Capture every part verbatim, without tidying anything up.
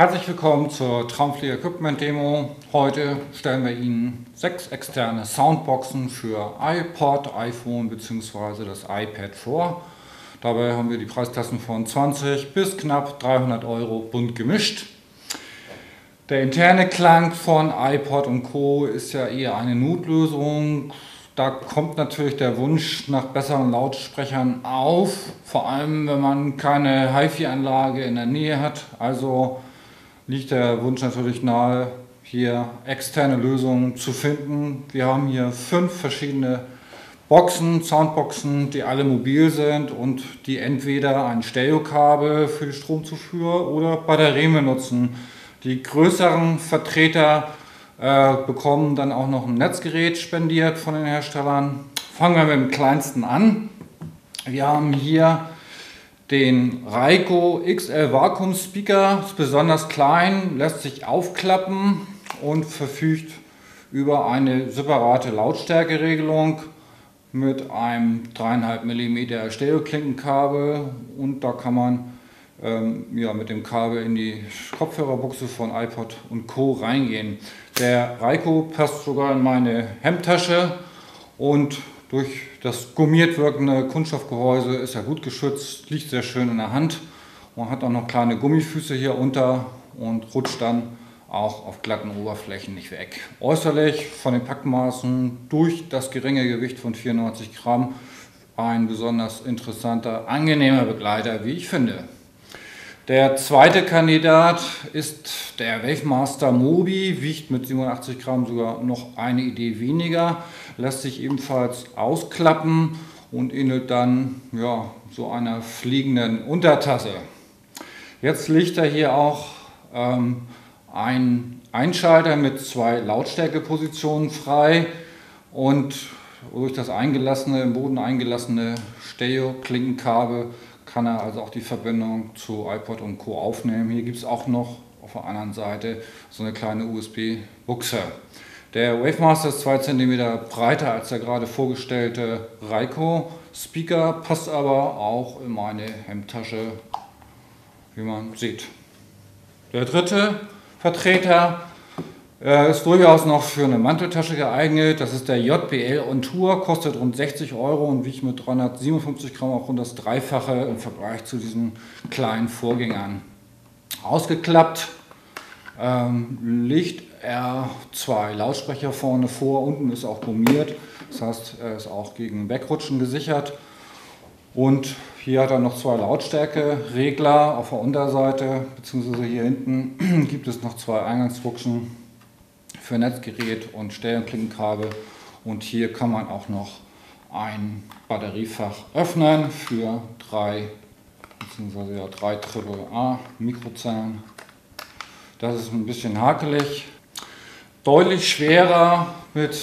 Herzlich willkommen zur Traumflieger Equipment Demo. Heute stellen wir Ihnen sechs externe Soundboxen für iPod, iPhone bzw. das iPad vor. Dabei haben wir die Preisklassen von zwanzig bis knapp dreihundert Euro bunt gemischt. Der interne Klang von iPod und Co. ist ja eher eine Notlösung. Da kommt natürlich der Wunsch nach besseren Lautsprechern auf, vor allem wenn man keine Hi-Fi-Anlage in der Nähe hat. Also liegt der Wunsch natürlich nahe, hier externe Lösungen zu finden. Wir haben hier fünf verschiedene Boxen, Soundboxen, die alle mobil sind und die entweder ein Stereokabel für die Stromzufuhr oder Batterien benutzen. Die größeren Vertreter äh, bekommen dann auch noch ein Netzgerät spendiert von den Herstellern. Fangen wir mit dem kleinsten an. Wir haben hier den Raiko X L Vacuum Speaker, ist besonders klein, lässt sich aufklappen und verfügt über eine separate Lautstärkeregelung mit einem drei Komma fünf Millimeter Stereoklinkenkabel, und da kann man ähm, ja, mit dem Kabel in die Kopfhörerbuchse von iPod und Co. reingehen. Der Raiko passt sogar in meine Hemdtasche und durch das gummiert wirkende Kunststoffgehäuse ist er gut geschützt, liegt sehr schön in der Hand. Man hat auch noch kleine Gummifüße hier unter und rutscht dann auch auf glatten Oberflächen nicht weg. Äußerlich von den Packmaßen durch das geringe Gewicht von vierundneunzig Gramm ein besonders interessanter, angenehmer Begleiter, wie ich finde. Der zweite Kandidat ist der Wavemaster Mobi, wiegt mit siebenundachtzig Gramm sogar noch eine Idee weniger, lässt sich ebenfalls ausklappen und ähnelt dann ja, so einer fliegenden Untertasse. Jetzt liegt da hier auch ähm, ein Einschalter mit zwei Lautstärkepositionen frei und durch das eingelassene, im Boden eingelassene Stereo-Klinkenkabel kann er also auch die Verbindung zu iPod und Co. aufnehmen. Hier gibt es auch noch auf der anderen Seite so eine kleine U S B-Buchse. Der Wavemaster ist zwei Zentimeter breiter als der gerade vorgestellte Raiko Speaker, passt aber auch in meine Hemdtasche, wie man sieht. Der dritte Vertreter äh, ist durchaus noch für eine Manteltasche geeignet. Das ist der J B L On Tour, kostet rund sechzig Euro und wiegt mit dreihundertsiebenundfünfzig Gramm auch rund das Dreifache im Vergleich zu diesen kleinen Vorgängern. Ausgeklappt ähm, legt er zwei Lautsprecher vorne vor, unten ist auch gummiert, das heißt, er ist auch gegen Wegrutschen gesichert. Und hier hat er noch zwei Lautstärkeregler auf der Unterseite, beziehungsweise hier hinten gibt es noch zwei Eingangsbuchsen für Netzgerät und Stereoklinkenkabel, und hier kann man auch noch ein Batteriefach öffnen für drei beziehungsweise ja, drei Triple A Mikrozellen. Das ist ein bisschen hakelig. Deutlich schwerer mit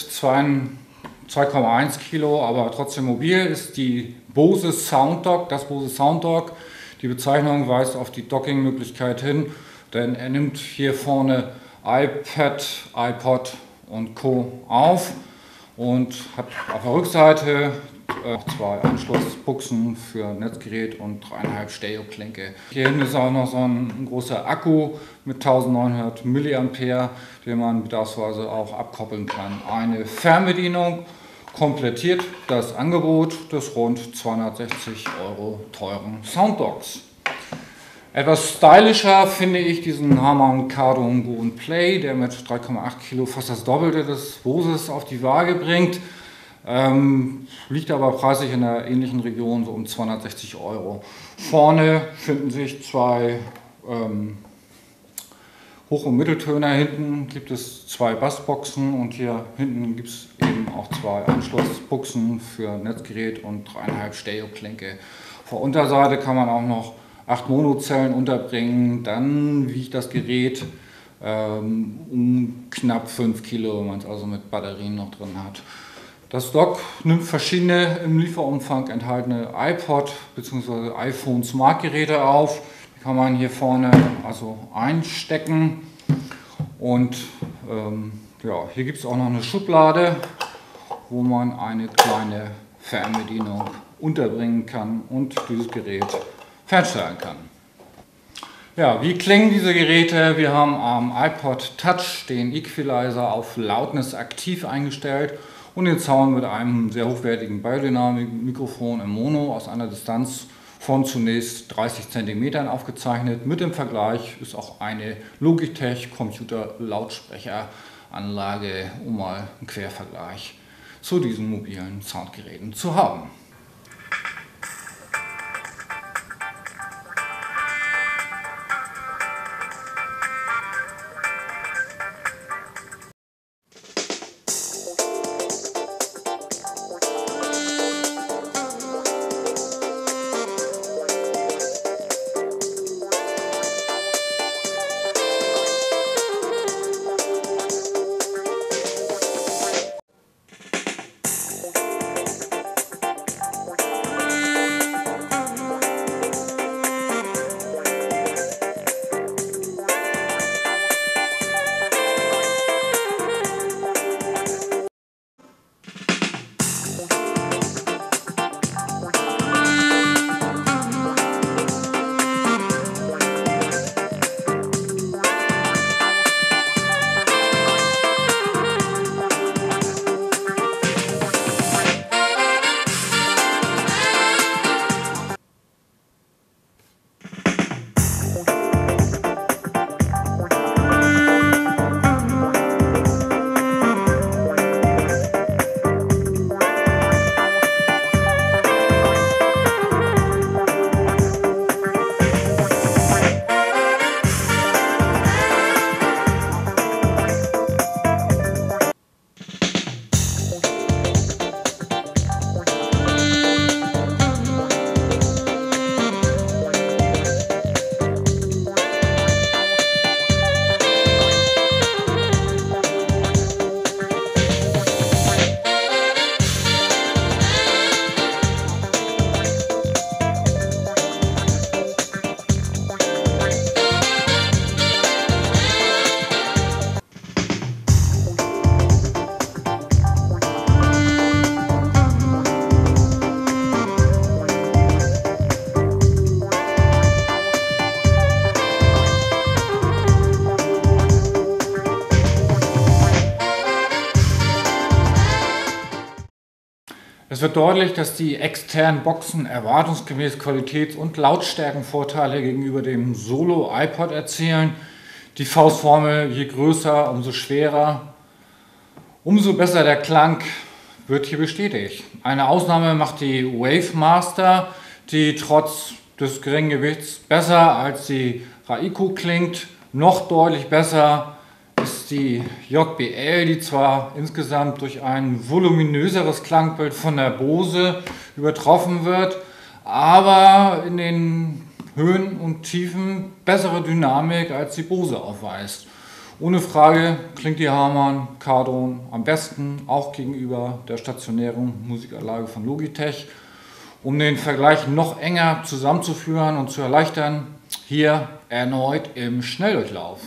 zwei Komma eins Kilo, aber trotzdem mobil, ist die Bose Sounddock, das Bose Sounddock. Die Bezeichnung weist auf die Docking-Möglichkeit hin, denn er nimmt hier vorne iPad, iPod und Co. auf und hat auf der Rückseite äh, zwei Anschlussbuchsen für Netzgerät und drei Komma fünf Stereoklinke. Hier hinten ist auch noch so ein, ein großer Akku mit eintausendneunhundert Milliampere, den man bedarfsweise auch abkoppeln kann. Eine Fernbedienung komplettiert das Angebot des rund zweihundertsechzig Euro teuren Sounddocks. Etwas stylischer finde ich diesen Harman Kardon Go and Play, der mit drei Komma acht Kilo fast das Doppelte des Boses auf die Waage bringt. Ähm, liegt aber preislich in einer ähnlichen Region, so um zweihundertsechzig Euro. Vorne finden sich zwei ähm, Hoch- und Mitteltöner, hinten gibt es zwei Bassboxen und hier hinten gibt es eben auch zwei Anschlussbuchsen für Netzgerät und drei Komma fünf Stereoklinke. Auf der Unterseite kann man auch noch acht Monozellen unterbringen, dann wiegt das Gerät ähm, um knapp fünf Kilo, wenn man es also mit Batterien noch drin hat. Das Dock nimmt verschiedene im Lieferumfang enthaltene iPod bzw. iPhone Smart Geräte auf. Die kann man hier vorne also einstecken, und ähm, ja, hier gibt es auch noch eine Schublade, wo man eine kleine Fernbedienung unterbringen kann und dieses Gerät fernsteuern kann. Ja, wie klingen diese Geräte? Wir haben am iPod Touch den Equalizer auf Loudness aktiv eingestellt und den Sound mit einem sehr hochwertigen Biodynamik-Mikrofon im Mono aus einer Distanz von zunächst dreißig Zentimetern aufgezeichnet. Mit dem Vergleich ist auch eine Logitech Computer-Lautsprecheranlage, um mal einen Quervergleich zu diesen mobilen Soundgeräten zu haben. Es wird deutlich, dass die externen Boxen erwartungsgemäß Qualitäts- und Lautstärkenvorteile gegenüber dem Solo-iPod erzielen. Die Faustformel, je größer, umso schwerer, umso besser der Klang, wird hier bestätigt. Eine Ausnahme macht die Wavemaster, die trotz des geringen Gewichts besser als die Raiko klingt. Noch deutlich besser ist die J B L, die zwar insgesamt durch ein voluminöseres Klangbild von der Bose übertroffen wird, aber in den Höhen und Tiefen bessere Dynamik als die Bose aufweist. Ohne Frage klingt die Harman Kardon am besten, auch gegenüber der stationären Musikanlage von Logitech. Um den Vergleich noch enger zusammenzuführen und zu erleichtern, hier erneut im Schnelldurchlauf.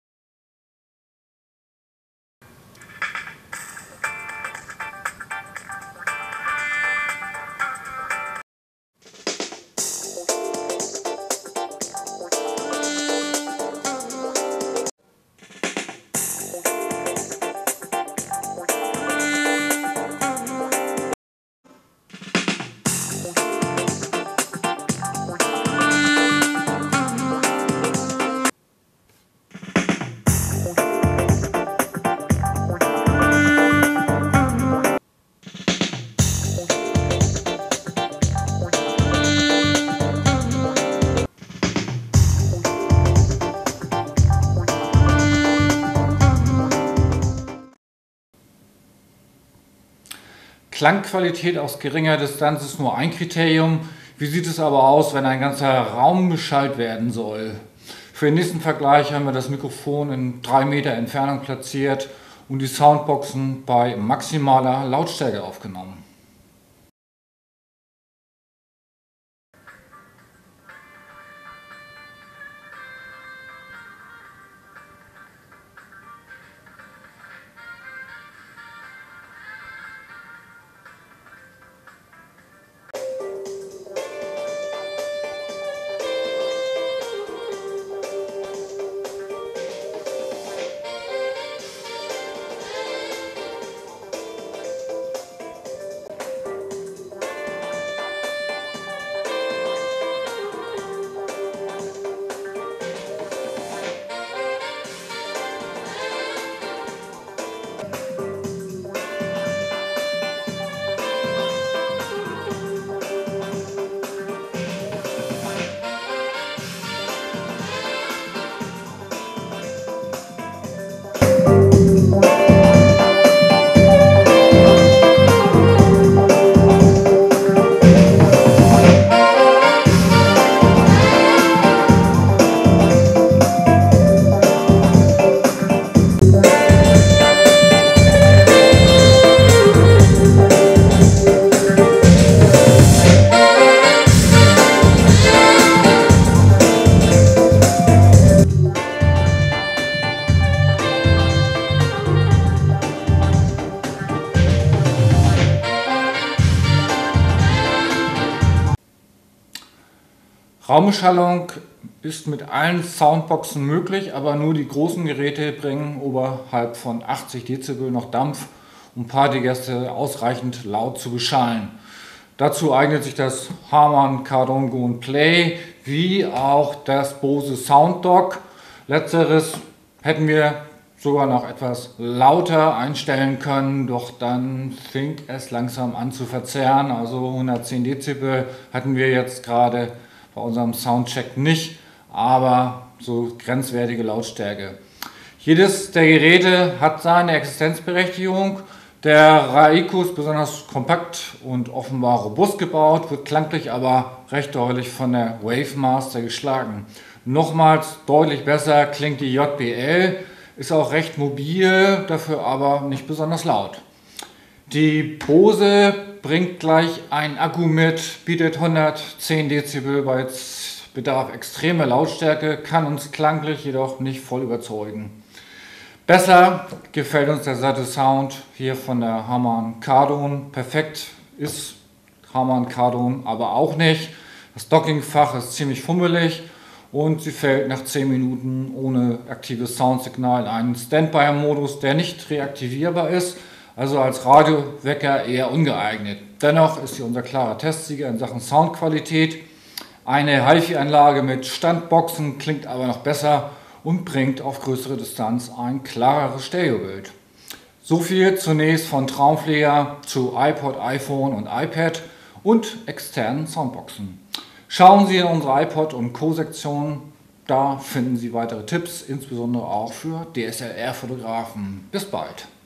Klangqualität aus geringer Distanz ist nur ein Kriterium. Wie sieht es aber aus, wenn ein ganzer Raum beschallt werden soll? Für den nächsten Vergleich haben wir das Mikrofon in drei Meter Entfernung platziert und die Soundboxen bei maximaler Lautstärke aufgenommen. Raumbeschallung ist mit allen Soundboxen möglich, aber nur die großen Geräte bringen oberhalb von achtzig Dezibel noch Dampf, um Partygäste ausreichend laut zu beschallen. Dazu eignet sich das Harman Kardon Go and Play wie auch das Bose Sounddock. Letzteres hätten wir sogar noch etwas lauter einstellen können, doch dann fing es langsam an zu verzerren. Also hundertzehn Dezibel hatten wir jetzt gerade bei unserem Soundcheck nicht, aber so grenzwertige Lautstärke. Jedes der Geräte hat seine Existenzberechtigung. Der Raico ist besonders kompakt und offenbar robust gebaut, wird klanglich aber recht deutlich von der Wavemaster geschlagen. Nochmals deutlich besser klingt die J B L, ist auch recht mobil, dafür aber nicht besonders laut. Die Bose bringt gleich einen Akku mit, bietet hundertzehn Dezibel bei Bedarf extreme Lautstärke, kann uns klanglich jedoch nicht voll überzeugen. Besser gefällt uns der satte Sound hier von der Harman Kardon. Perfekt ist Harman Kardon aber auch nicht. Das Dockingfach ist ziemlich fummelig und sie fällt nach zehn Minuten ohne aktives Soundsignal in einen Standby-Modus, der nicht reaktivierbar ist, also als Radiowecker eher ungeeignet. Dennoch ist sie unser klarer Testsieger in Sachen Soundqualität. Eine HiFi-Anlage mit Standboxen klingt aber noch besser und bringt auf größere Distanz ein klareres Stereobild. So viel zunächst von Traumflieger zu iPod, iPhone und iPad und externen Soundboxen. Schauen Sie in unsere iPod und Co-Sektion, da finden Sie weitere Tipps, insbesondere auch für D S L R-Fotografen. Bis bald!